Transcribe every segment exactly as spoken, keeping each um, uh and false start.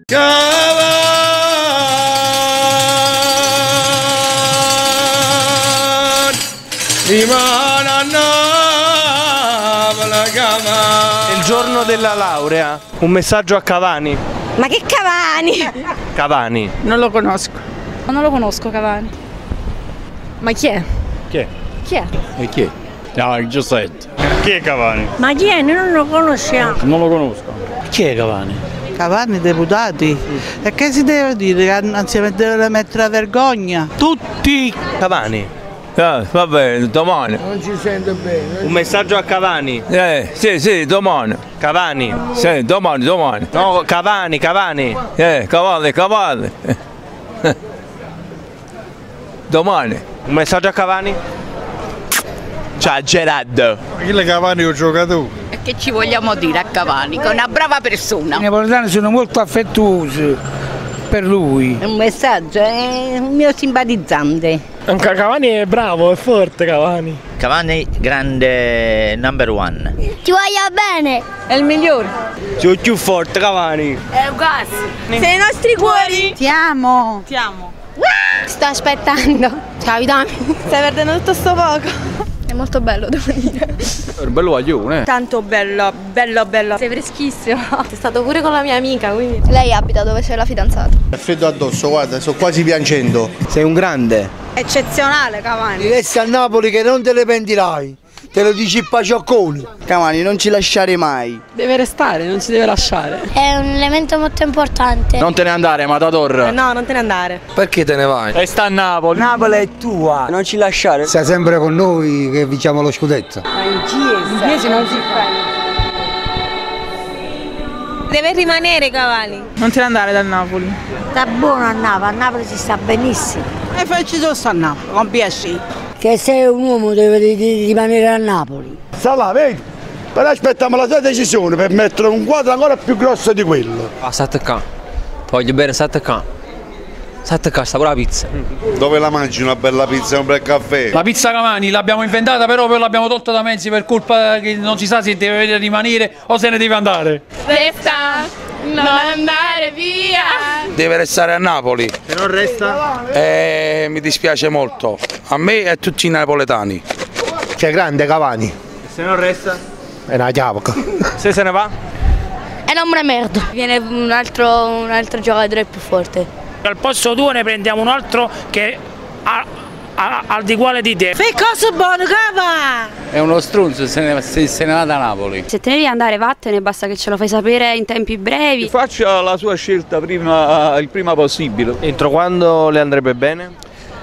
Il giorno della laurea, un messaggio a Cavani. Ma che Cavani? Cavani. Non lo conosco. Non lo conosco Cavani. Ma chi è? Chi è? Chi è? E chi è? No, Giuseppe. Chi è Cavani? Ma chi è? Noi non lo conosciamo. Non lo conosco. Chi è Cavani? Cavani, deputati? E che si deve dire? Che anziché deve mettere a vergogna? Tutti Cavani. Eh, va bene, domani. Non ci sento bene. Un messaggio a Cavani. Eh, sì, sì, domani. Cavani. Sì, domani, domani. No, Cavani, Cavani. Eh, cavalli, cavalli. Domani. Un messaggio a Cavani. Ciao Gerardo. Chi è Cavani ho giocato? E che ci vogliamo dire a Cavani? Che è una brava persona. I napoletani sono molto affettuosi per lui. Un messaggio, è un mio simpatizzante. Anche Cavani è bravo, è forte Cavani. Cavani grande number one. Ti voglio bene. È il migliore. Sei più forte Cavani. È un gas. Sei i nostri cuori. Ti amo. Ti amo. Sto aspettando. Ciao Vitami. Stai perdendo tutto sto poco. È molto bello, devo dire. È bello guaglione. Tanto bello, bello, bello. Sei freschissimo. Sei stato pure con la mia amica, quindi. Lei abita dove c'è la fidanzata. È freddo addosso, guarda, sto quasi piangendo. Sei un grande. Eccezionale Cavani. Resti a Napoli che non te ne pentirai. Te lo dici il Paciocconi. Cavani, non ci lasciare mai. Deve restare, non si deve lasciare. È un elemento molto importante. Non te ne andare, Matador. No, non te ne andare. Perché te ne vai? E sta a Napoli. Napoli è tua, non ci lasciare. Stai sempre con noi che vinciamo lo scudetto. In chiesa non si fa. Deve rimanere Cavani. Non te ne andare dal Napoli. Sta buono a Napoli, a Napoli si sta benissimo. E facci tutto a Napoli, con piacere. Che sei un uomo deve rimanere a Napoli. Sta là, vedi? Però aspettiamo la tua decisione per mettere un quadro ancora più grosso di quello. Ah, sette K. Voglio bene sette K. sette K, sta pure la pizza. Dove la mangi una bella pizza e un bel caffè? La pizza Cavani l'abbiamo inventata, però poi l'abbiamo tolta da mezzi per colpa che non si sa se deve rimanere o se ne deve andare. Resta, non andare via. Deve restare a Napoli. Se non resta? Eh, mi dispiace molto. A me e a tutti i napoletani. C'è grande Cavani. Se non resta? È una chiavoca. Se se ne va? E non me ne merdo. Viene un altro, un altro giocatore più forte. Al posto tuo ne prendiamo un altro che ha, ha, al di quale di te. Fai cosa buono, Cava! È uno strunzo se ne, se, se ne va da Napoli. Se te ne devi andare vattene, basta che ce lo fai sapere in tempi brevi. Faccia la sua scelta prima, il prima possibile. Entro quando le andrebbe bene?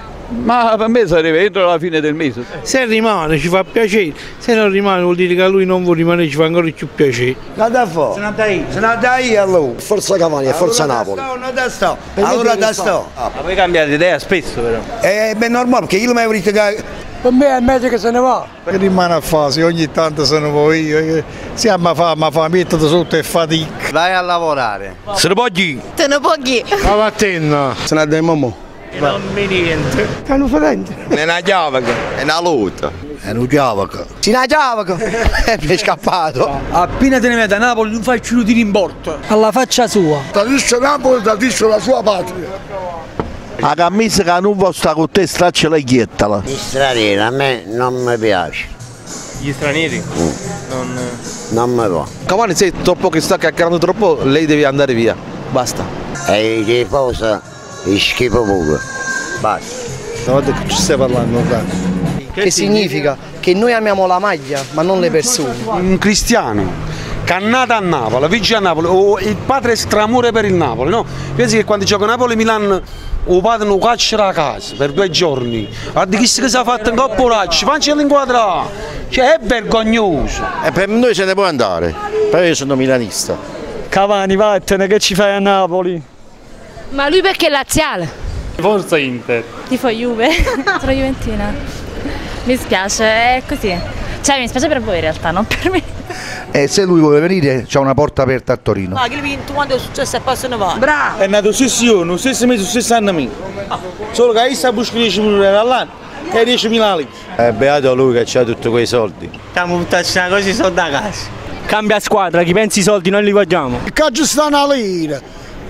Ma per me sarebbe entro la fine del mese. Se rimane ci fa piacere, se non rimane vuol dire che lui non vuole rimanere, ci fa ancora più piacere. Nada fuori. Se ne dai. Se ne dai allora. Forza Cavani e forza Napoli. Non da sto. Allora da sto. Ma voi cambiate idea spesso però. Eh, beh, normale, perché io mi avrei detto. Per me è meglio che se ne va. Che rimane a fase, ogni tanto se ne vuoi io. Se mi fa, mi fa mettere sotto e fatica. Vai a lavorare. Se ne poggi? Te ne poghi. Ma vattene. Se ne dai mamma. Non mi niente. Che non fa niente. È una chiavaca. È una luta. È una chiavaca. Si una chiavaca. Mi è scappato. Appena te ne vai da Napoli non fai più un tiro in porto. Alla faccia sua. Tradisce Napoli, tradisce la sua patria. La camisa che non vuole stare con te, straccia la chiettala. Gli stranieri a me non mi piace. Gli stranieri? Mm. Non... Non mi va. Cavani, se troppo che sta caccarando troppo, lei deve andare via. Basta. E i tifosi è schifo pure. Basta. Guarda che ci stai parlando, Che, che significa? Che noi amiamo la maglia, ma non le persone. Un cristiano cannato a Napoli, vigile a Napoli, o il padre stramore per il Napoli, no? Pensi che quando gioca Napoli-Milan o padre non caccia a casa per due giorni. Guarda chi si è fatto in coppa oraccio, faccia l'inquadrare. Cioè è vergognoso. E per noi se ne può andare, però io sono milanista. Cavani, vattene, che ci fai a Napoli? Ma lui perché è laziale? Forza Inter. Tifo Juve. Sono juventina. Mi spiace, è così. Cioè mi spiace per voi in realtà, non per me. E se lui vuole venire c'è una porta aperta a Torino. Ma che vinto quando è successo e poi se ne va. Bravo! È nato lo stesso giorno, lo stesso mese, lo stesso anno mio. Solo che sta buscando dieci milioni all'anno e diecimila lire. È beato lui che ha tutti quei soldi. Stiamo buttando una cosa i soldi a casa. Cambia squadra, chi pensi i soldi noi li vogliamo. Che ci stanno a lire?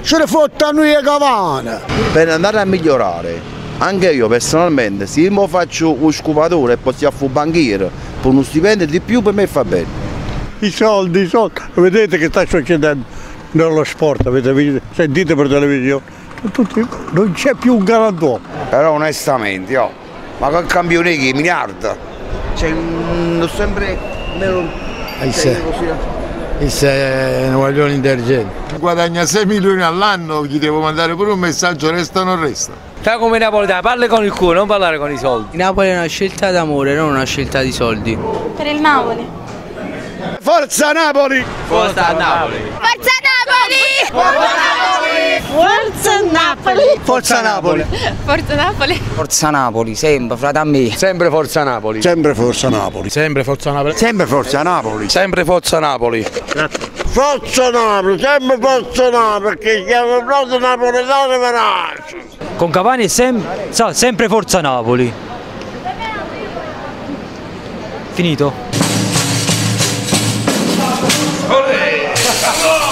ce ne fottano i Cavani. Per andare a migliorare, anche io personalmente, se io faccio un scumatore e poi si fu banchiere, per uno stipendio di più per me fa bene. I soldi, i soldi, vedete che sta succedendo nello sport, avete sentite per televisione, tutti, non c'è più un galantuomo. Però onestamente, oh, ma che campione che miliardo? C'è un, sempre meno... Questo è un guaglione intelligente. Guadagna sei milioni all'anno, gli devo mandare pure un messaggio, resta o non resta. Sta come napoletano, parli con il cuore, non parlare con i soldi. Napoli è una scelta d'amore, non una scelta di soldi. Per il Napoli. Forza Napoli! Forza Napoli! Forza Napoli! Forza Napoli! Forza Napoli! Forza Napoli! Forza Napoli, sempre, frate a me. Sempre Forza Napoli! Sempre Forza Napoli! Sempre Forza Napoli. Sempre Forza Napoli! Sempre Forza Napoli! Forza Napoli! Sempre Forza Napoli! Perché siamo proprio napoletani veraci! Con Cavani è sem sa, sempre Forza Napoli! Finito? Olè!